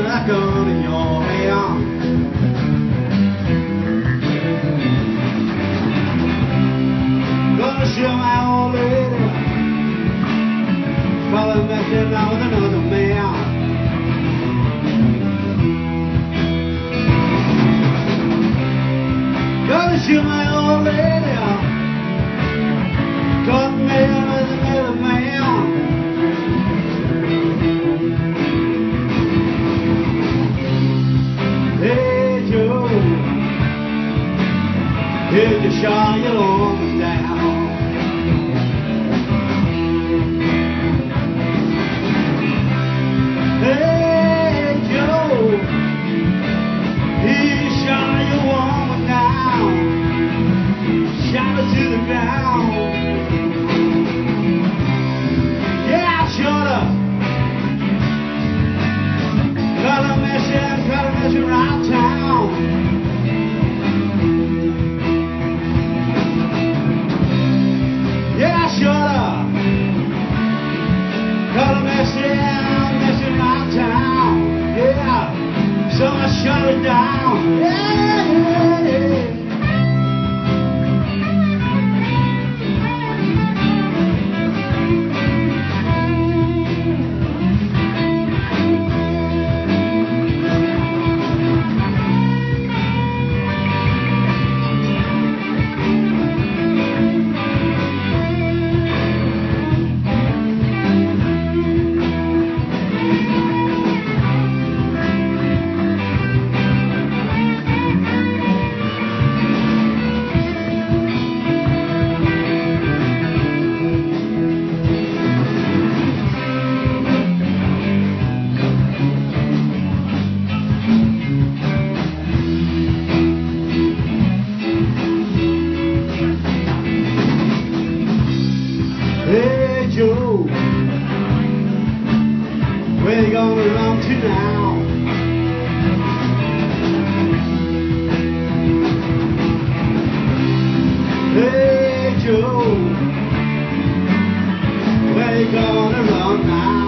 that gun in your hand. Gonna shoot my old lady, probably messing around with another man. Gonna shoot my old lady, got me with another man. Hey Joe, here's your shot, you long down. Hey Joe, he shot your woman down, shot her to the ground. Yeah, I shot her. Got a mission around town. Yeah, I shot her. Got a mission around town. Yeah, so I shut her down. Yeah. Hey Joe, where you gonna run to now? Hey Joe, where you gonna run now?